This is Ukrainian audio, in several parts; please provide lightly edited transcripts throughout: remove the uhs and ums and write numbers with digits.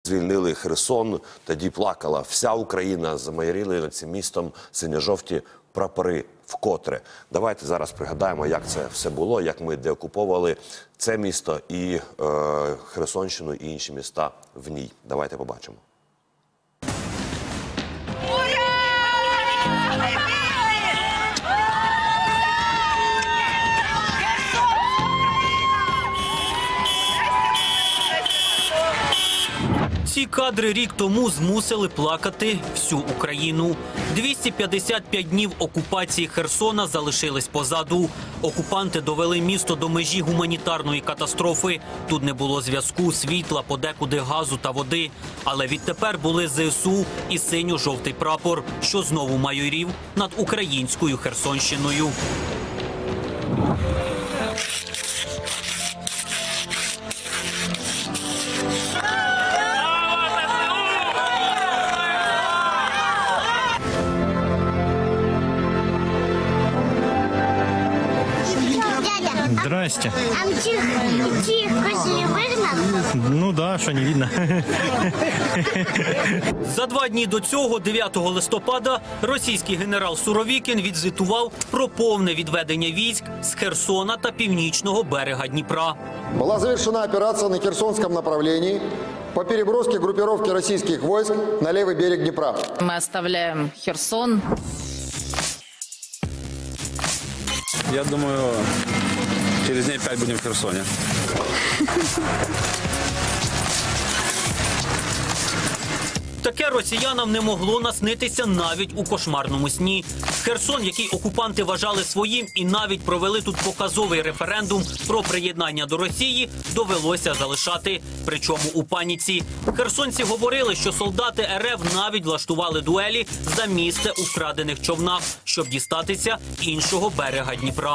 Звільнили Херсон, тоді плакала вся Україна, замайоріли над цим містом синьо-жовті прапори вкотре. Давайте зараз пригадаємо, як це все було, як ми деокуповували це місто і Херсонщину, і інші міста в ній. Давайте побачимо. Ці кадри рік тому змусили плакати всю Україну. 255 днів окупації Херсона залишились позаду. Окупанти довели місто до межі гуманітарної катастрофи. Тут не було зв'язку, світла, подекуди газу та води. Але відтепер були ЗСУ і синьо-жовтий прапор, що знову майорів над українською Херсонщиною. Здрасте. А козли выгнал? Ну да, что не видно. За 2 дні до цього, 9 листопада, російський генерал Суровікін відзвітував про повне відведення військ з Херсона та північного берега Дніпра. Была завершена операция на Херсонском направлении по переброске группировки российских войск на левый берег Днепра. Мы оставляем Херсон. Я думаю, через дней 5 будем в Херсоне. Таке росіянам не могло наснитися навіть у кошмарному сні. Херсон, який окупанти вважали своїм і навіть провели тут показовий референдум про приєднання до Росії, довелося залишати. Причому у паніці. Херсонці говорили, що солдати РФ навіть влаштували дуелі за місце у вкрадених човнах, щоб дістатися іншого берега Дніпра.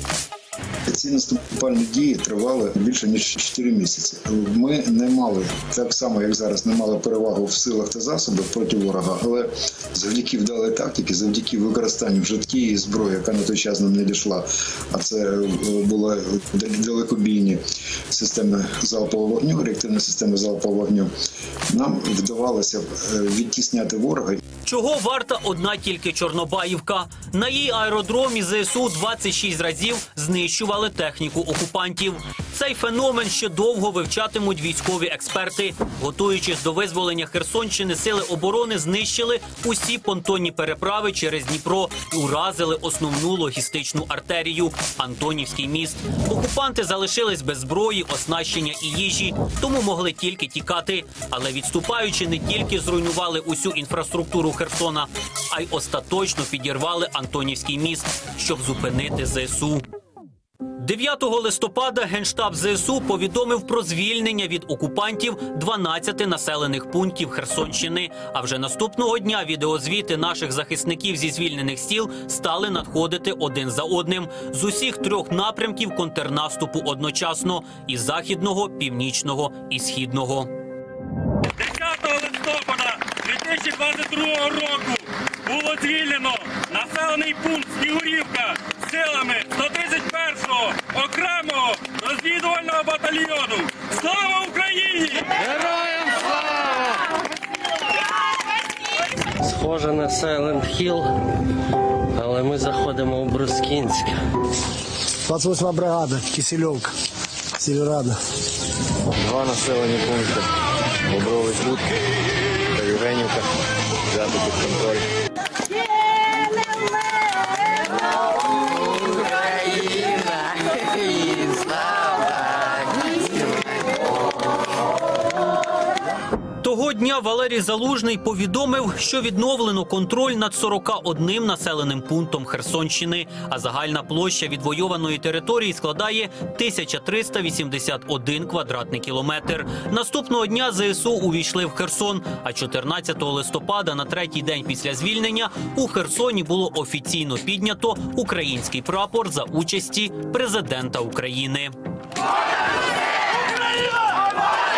Ці наступальні дії тривали більше ніж 4 місяці. Ми не мали, так само як зараз, не мали перевагу в силах та засобах проти ворога, але завдяки вдалій тактиці, завдяки використанню вже тієї зброї, яка на той час нам не дійшла, а це були далекобійні системи залпового вогню, реактивні системи залпового вогню, нам вдавалося відтісняти ворога. Чого варта одна тільки Чорнобаївка? На її аеродромі ЗСУ 26 разів знищували техніку окупантів. Цей феномен ще довго вивчатимуть військові експерти. Готуючись до визволення Херсонщини, сили оборони знищили усі понтонні переправи через Дніпро і уразили основну логістичну артерію – Антонівський міст. Окупанти залишились без зброї, оснащення і їжі, тому могли тільки тікати. Але відступаючи, не тільки зруйнували усю інфраструктуру Херсона, а й остаточно підірвали Антонівський міст, щоб зупинити ЗСУ. 9 листопада Генштаб ЗСУ повідомив про звільнення від окупантів 12 населених пунктів Херсонщини. А вже наступного дня відеозвіти наших захисників зі звільнених сіл стали надходити один за одним з усіх 3 напрямків контрнаступу одночасно – і західного, північного і східного. 10 листопада 2022 року було звільнено населений пункт Снігурівка силами 131-го окремого розвідувального батальйону. Слава Україні! Героям слава! Схоже на Silent Hill, але ми заходимо у Брускінськ. 28-ма бригада, Кисельовка, Сєвєрада. 2 населені пункти. Бобровий Кут та Євгенівка. Взяти під контроль. Того дня Валерій Залужний повідомив, що відновлено контроль над 41 населеним пунктом Херсонщини, а загальна площа відвойованої території складає 1381 квадратний кілометр. Наступного дня ЗСУ увійшли в Херсон, а 14 листопада, на 3-й день після звільнення, у Херсоні було офіційно піднято український прапор за участі президента України. Україна!